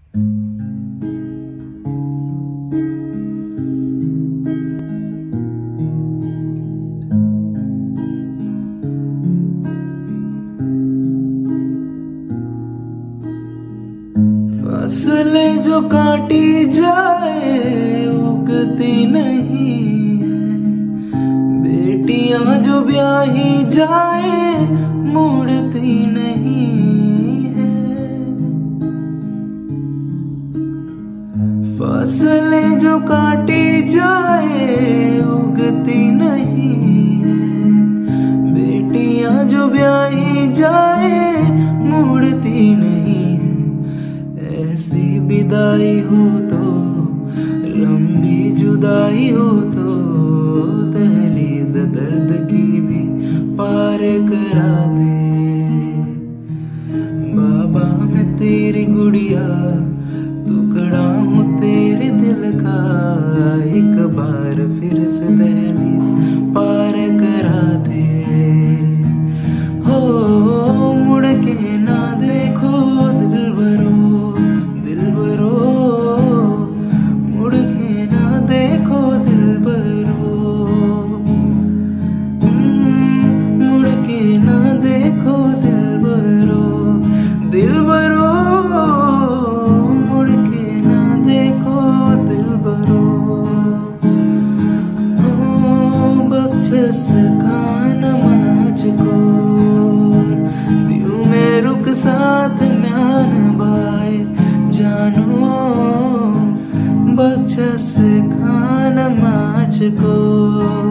फसलें जो काटी जाए उगती नहीं है, बेटियां जो ब्याही जाए मुड़ती नहीं है। फसलें जो काटी जाए उगती नहीं है, बेटियां जो ब्याही जाए मुड़ती नहीं है। ऐसी विदाई हो तो, लंबी जुदाई हो तो, दहलीज दर्द की भी पार करा दे। बाबा मैं तेरी गुड़िया, टुकड़ा हूँ तेरे दिल का, एक बार फिर से दहलीज पार करा दे। हो मुड़ के ना देखो दिलबरो, मुड़ के ना देखो दिलबरो, मुड़ के ना देखो दिलबरो, दिलबरो, मुड़ के ना देखो दिलबरो। बख्शस का नमाज को दिल में रुक साथ म्यान बाय जानो, बख्शस का नमाज को।